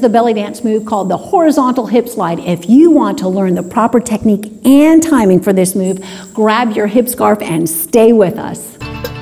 the belly dance move called the horizontal hip slide. If you want to learn the proper technique and timing for this move, grab your hip scarf and stay with us.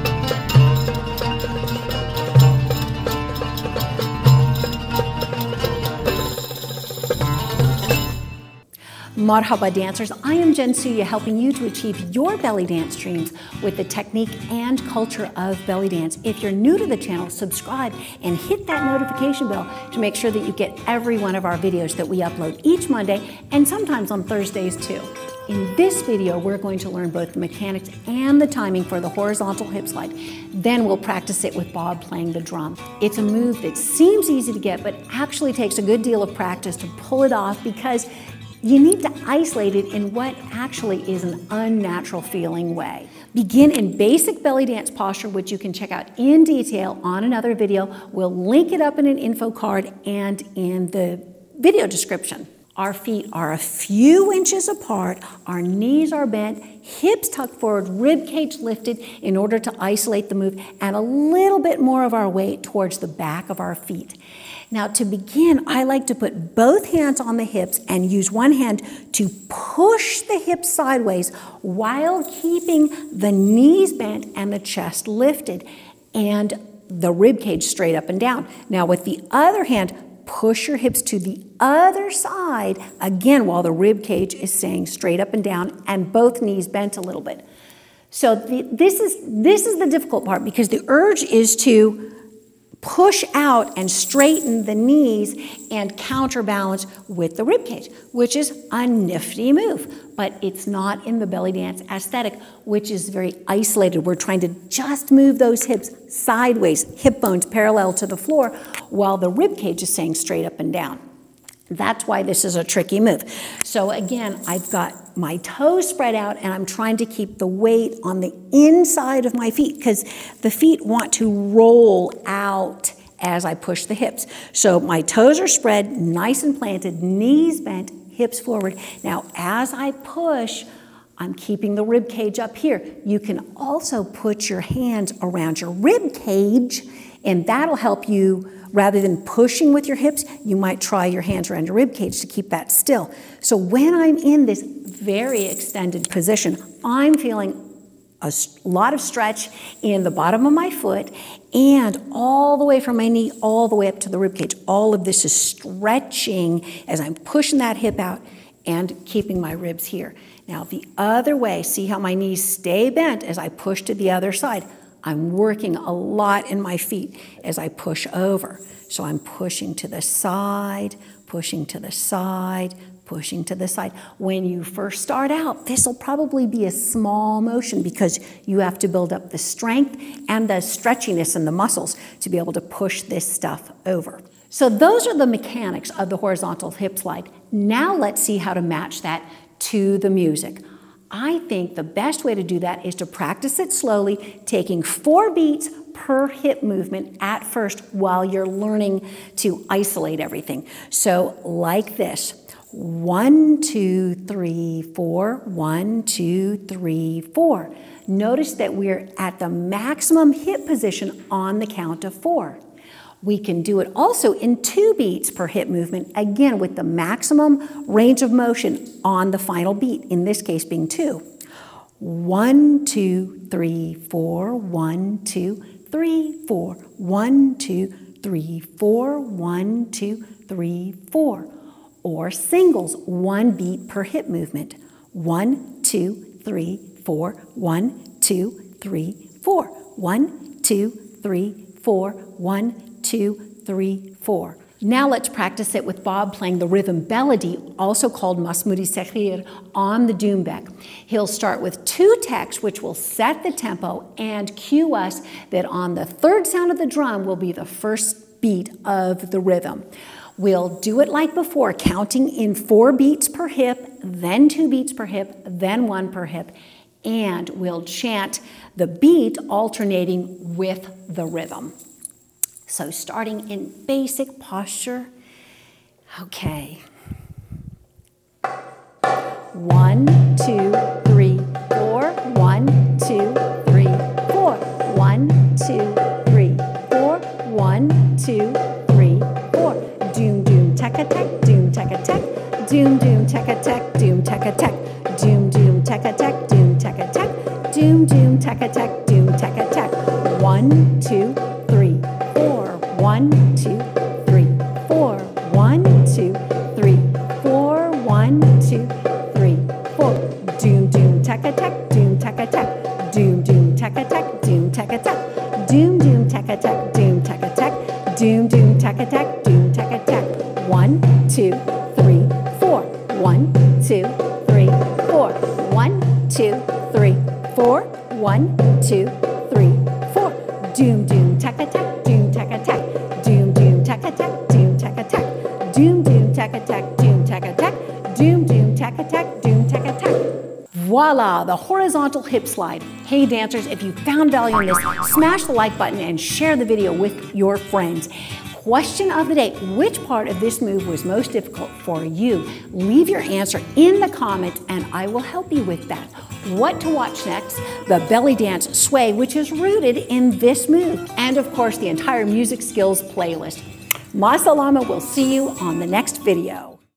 Marhaba dancers, I am Jensuya, helping you to achieve your belly dance dreams with the technique and culture of belly dance. If you're new to the channel, subscribe and hit that notification bell to make sure that you get every one of our videos that we upload each Monday and sometimes on Thursdays too. In this video, we're going to learn both the mechanics and the timing for the horizontal hip slide. Then we'll practice it with Bob playing the drum. It's a move that seems easy to get, but actually takes a good deal of practice to pull it off because you need to isolate it in what actually is an unnatural feeling way. Begin in basic belly dance posture, which you can check out in detail on another video. We'll link it up in an info card and in the video description. Our feet are a few inches apart, our knees are bent, hips tucked forward, rib cage lifted in order to isolate the move, and a little bit more of our weight towards the back of our feet. Now to begin, I like to put both hands on the hips and use one hand to push the hips sideways while keeping the knees bent and the chest lifted and the rib cage straight up and down. Now with the other hand, push your hips to the other side, again while the rib cage is staying straight up and down and both knees bent a little bit. So this is the difficult part because the urge is to push out and straighten the knees and counterbalance with the rib cage, which is a nifty move, but it's not in the belly dance aesthetic, which is very isolated. We're trying to just move those hips sideways, hip bones parallel to the floor, while the rib cage is staying straight up and down. That's why this is a tricky move. So again, I've got my toes spread out and I'm trying to keep the weight on the inside of my feet because the feet want to roll out as I push the hips. So my toes are spread, nice and planted, knees bent, hips forward. Now as I push, I'm keeping the rib cage up here. You can also put your hands around your rib cage and that'll help you. Rather than pushing with your hips, you might try your hands around your rib cage to keep that still. So when I'm in this very extended position, I'm feeling a lot of stretch in the bottom of my foot and all the way from my knee all the way up to the rib cage. All of this is stretching as I'm pushing that hip out and keeping my ribs here. Now the other way, see how my knees stay bent as I push to the other side. I'm working a lot in my feet as I push over. So I'm pushing to the side, pushing to the side, pushing to the side. When you first start out, this will probably be a small motion because you have to build up the strength and the stretchiness in the muscles to be able to push this stuff over. So those are the mechanics of the horizontal hip slide. Now let's see how to match that to the music. I think the best way to do that is to practice it slowly, taking 4 beats per hip movement at first while you're learning to isolate everything. So like this, 1, 2, 3, 4, 1, 2, 3, 4. Notice that we're at the maximum hip position on the count of 4. We can do it also in 2 beats per hip movement, again with the maximum range of motion on the final beat, in this case being 2. 1, 2, 3, 4, 1, 2, 3, 4, 1, 2, 3, 4, 1, 2, 3, 4. Or singles, 1 beat per hip movement. 1, 2, 3, 4, 1, 2, 3, 4. 1, 2, 3, 4, 1, 2, 3, 4. Now let's practice it with Bob playing the rhythm melody, also called Masmudi Sekhir, on the doumbek. He'll start with 2 texts, which will set the tempo and cue us that on the 3rd sound of the drum will be the first beat of the rhythm. We'll do it like before, counting in 4 beats per hip, then 2 beats per hip, then 1 per hip, and we'll chant the beat alternating with the rhythm. So starting in basic posture, okay. 1, 2, 3, 4, 1, 2, 3, 4. 1, 2, 3, 4, 1, 2, 3, 4. Doom, doom, doom, doom, taka-tak, doom, taka-tak. 1, 2, 3, 4. 1, 2, 3, 4. 1, 2, 3, 4. 1, 2, 3, 4. Doom, doom, taka-tak, doom, taka-tak. Doom, doom, taka-tak, doom, taka-tak. Doom, doom, taka-tak, doom, taka-tak. Doom, doom, taka-tak, doom, taka-tak. 1, 2, 3, 4. 1, 2, 3, 4. 1, 2, 3, 4. 1, 2, 3, 4. Doom, doom, taka-tak, doom, taka-tak. Doom, doom, taka-tak, doom, taka-tak. Doom, doom, taka-tak, doom, taka-tak. Doom, doom, taka-tak, doom, taka-tak. Voila, the horizontal hip slide. Hey dancers, if you found value in this, smash the like button and share the video with your friends. Question of the day, which part of this move was most difficult for you? Leave your answer in the comments and I will help you with that. What to watch next? The belly dance sway, which is rooted in this move. And of course, the entire music skills playlist. Ma salama, we'll see you on the next video.